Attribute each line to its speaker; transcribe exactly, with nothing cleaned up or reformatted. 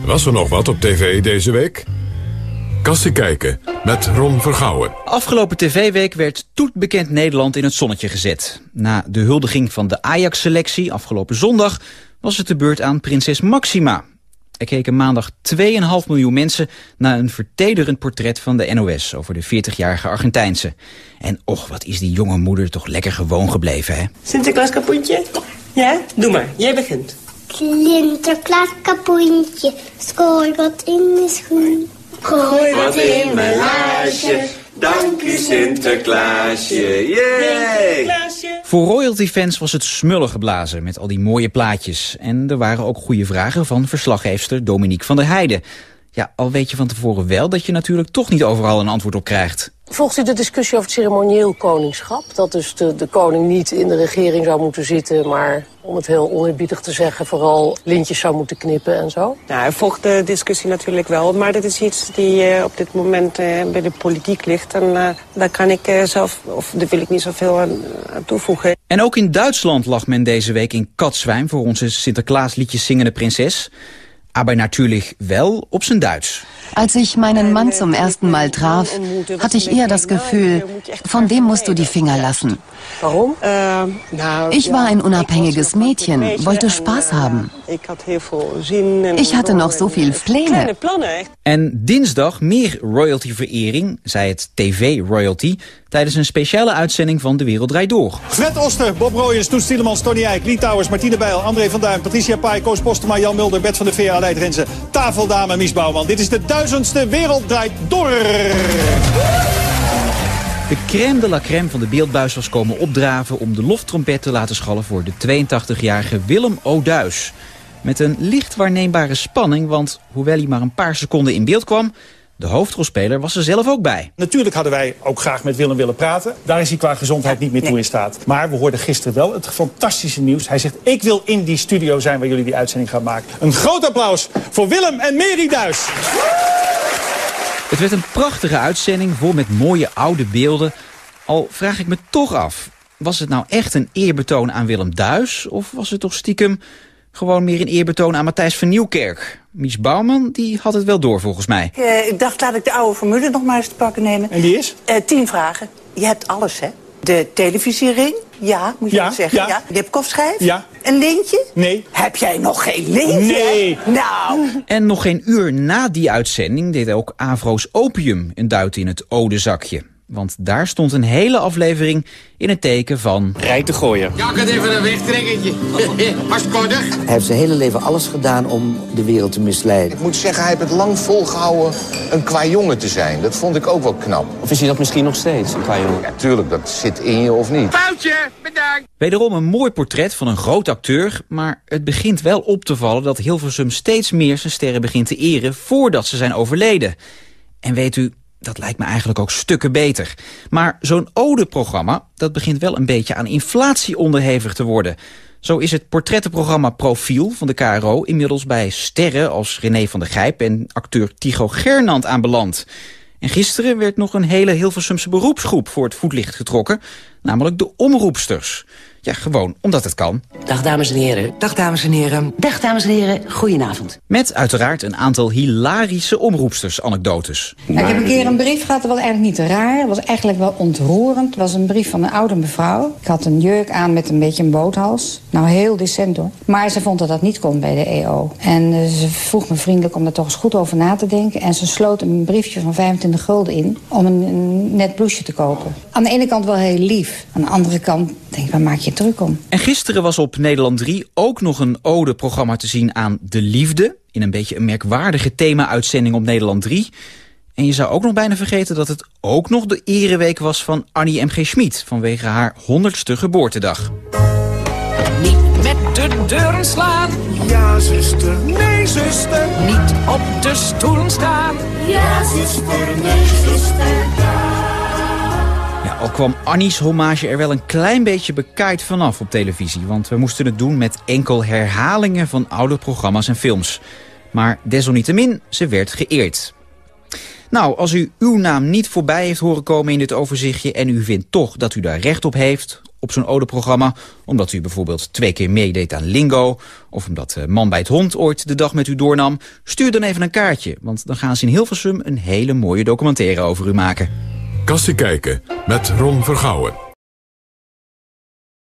Speaker 1: Was er nog wat op tv deze week? Kassie kijken met Ron Vergouwen.
Speaker 2: Afgelopen tv-week werd toetbekend Nederland in het zonnetje gezet. Na de huldiging van de Ajax-selectie afgelopen zondag was het de beurt aan prinses Máxima. Er keken maandag twee komma vijf miljoen mensen naar een vertederend portret van de N O S over de veertigjarige Argentijnse. En och, wat is die jonge moeder toch lekker gewoon gebleven, hè?
Speaker 3: Sinterklaas kapoentje? Ja? Doe maar, jij begint.
Speaker 4: Sinterklaas kapoentje, gooi wat in de schoen.
Speaker 3: Gooi wat in mijn laarsje, dank u Sinterklaasje, yay!
Speaker 2: Voor royalty-fans was het smullen geblazen met al die mooie plaatjes. En er waren ook goede vragen van verslaggeefster Dominique van der Heijden. Ja, al weet je van tevoren wel dat je natuurlijk toch niet overal een antwoord op krijgt.
Speaker 5: Volgt u de discussie over het ceremonieel koningschap? Dat dus de, de koning niet in de regering zou moeten zitten, maar om het heel oneerbiedig te zeggen, vooral lintjes zou moeten knippen en zo?
Speaker 3: Nou, hij volgt de discussie natuurlijk wel, maar dat is iets die uh, op dit moment uh, bij de politiek ligt. En uh, daar kan ik uh, zelf, of daar wil ik niet zoveel aan, aan toevoegen.
Speaker 2: En ook in Duitsland lag men deze week in katzwijn voor onze Sinterklaasliedjes zingende prinses. Aber natürlich wel op zijn Duits.
Speaker 6: Als ich meinen Mann zum ersten Mal traf, hatte ich eher das Gefühl, von dem musst du die Finger lassen.
Speaker 3: Warum? Uh, nou,
Speaker 6: ich war ein unabhängiges Mädchen, wollte Spaß haben. Ich hatte noch so viel Pläne.
Speaker 2: En dinsdag meer royalty-verering, zei het tv-royalty, tijdens een speciale uitzending van De Wereld Draait Door.
Speaker 7: Fred Oster, Bob Royens, Toets Tielemans, Tony Eijk, Lee Towers, Martine Bijl, André van Duin, Patricia Pai, Koos Postema, Jan Mulder, Bert van der Veer, Aleid Renze, Tafeldame Mies Bouwman. Dit is de duizendste Wereld Draait Door.
Speaker 2: De crème de la crème van de beeldbuis was komen opdraven om de loftrompet te laten schallen voor de tweeëntachtigjarige Willem O'Duis. Met een licht waarneembare spanning, want hoewel hij maar een paar seconden in beeld kwam, de hoofdrolspeler was er zelf ook bij.
Speaker 7: Natuurlijk hadden wij ook graag met Willem willen praten. Daar is hij qua gezondheid niet meer toe in staat. Maar we hoorden gisteren wel het fantastische nieuws. Hij zegt, ik wil in die studio zijn waar jullie die uitzending gaan maken. Een groot applaus voor Willem en Mary Duis.
Speaker 2: Het werd een prachtige uitzending, vol met mooie oude beelden. Al vraag ik me toch af, was het nou echt een eerbetoon aan Willem Duis? Of was het toch stiekem gewoon meer een eerbetoon aan Matthijs van Nieuwkerk? Mies Bouwman, die had het wel door volgens mij.
Speaker 8: Uh, ik dacht, laat ik de oude formule nog maar eens te pakken nemen.
Speaker 7: En die is?
Speaker 8: Uh, tien vragen. Je hebt alles, hè? De televisiering? Ja, moet je
Speaker 7: ja,
Speaker 8: dat zeggen.
Speaker 7: Ja.
Speaker 8: Ja. De hipkopschijf?
Speaker 7: Ja.
Speaker 8: Een lintje?
Speaker 7: Nee.
Speaker 8: Heb jij nog geen lintje?
Speaker 7: Nee.
Speaker 8: Nou.
Speaker 2: En nog geen uur na die uitzending deed ook Avro's Opium een duit in het odezakje. Want daar stond een hele aflevering in het teken van
Speaker 9: Rij te gooien.
Speaker 10: Ja, ik had even een wegtrekkertje. Hartstikke.
Speaker 11: Hij heeft zijn hele leven alles gedaan om de wereld te misleiden.
Speaker 12: Ik moet zeggen, hij heeft het lang volgehouden een kwajongen te zijn. Dat vond ik ook wel knap.
Speaker 9: Of is hij dat misschien nog steeds, een kwajongen?
Speaker 12: Ja, tuurlijk, dat zit in je of niet.
Speaker 10: Foutje, bedankt.
Speaker 2: Wederom een mooi portret van een groot acteur, maar het begint wel op te vallen dat Hilversum steeds meer zijn sterren begint te eren voordat ze zijn overleden. En weet u, dat lijkt me eigenlijk ook stukken beter. Maar zo'n ode-programma, dat begint wel een beetje aan inflatie onderhevig te worden. Zo is het portrettenprogramma Profiel van de K R O inmiddels bij sterren als René van der Gijp en acteur Tycho Gernand aanbeland. En gisteren werd nog een hele Hilversumse beroepsgroep voor het voetlicht getrokken, namelijk de omroepsters. Ja, gewoon omdat het kan.
Speaker 13: Dag dames en heren. Dag dames en heren. Dag dames en heren, goedenavond.
Speaker 2: Met uiteraard een aantal hilarische omroepsters-anekdotes.
Speaker 14: Nou, ik heb een keer een brief gehad, dat was eigenlijk niet raar. Dat was eigenlijk wel ontroerend. Het was een brief van een oude mevrouw. Ik had een jurk aan met een beetje een boothals. Nou, heel decent hoor. Maar ze vond dat dat niet kon bij de E O. En uh, ze vroeg me vriendelijk om er toch eens goed over na te denken. En ze sloot een briefje van vijfentwintig gulden in om een, een net blouseje te kopen. Aan de ene kant wel heel lief. Aan de andere kant denk ik, waar maak je druk om?
Speaker 2: En gisteren was op Nederland drie ook nog een ode-programma te zien aan de liefde. In een beetje een merkwaardige thema-uitzending op Nederland drie. En je zou ook nog bijna vergeten dat het ook nog de ereweek was van Annie M G. Schmid vanwege haar honderdste geboortedag.
Speaker 15: Niet met de deuren slaan.
Speaker 16: Ja, zuster. Nee, zuster.
Speaker 15: Niet op de stoelen staan.
Speaker 16: Ja, zuster. Nee, zuster.
Speaker 2: Ja, al kwam Annie's hommage er wel een klein beetje bekaaid vanaf op televisie. Want we moesten het doen met enkel herhalingen van oude programma's en films. Maar desalniettemin, ze werd geëerd. Nou, als u uw naam niet voorbij heeft horen komen in dit overzichtje en u vindt toch dat u daar recht op heeft, op zo'n odeprogramma, omdat u bijvoorbeeld twee keer meedeed aan Lingo, of omdat uh, Man bij het Hond ooit de dag met u doornam, stuur dan even een kaartje, want dan gaan ze in Hilversum een hele mooie documentaire over u maken.
Speaker 1: Kassie kijken met Ron Vergouwen.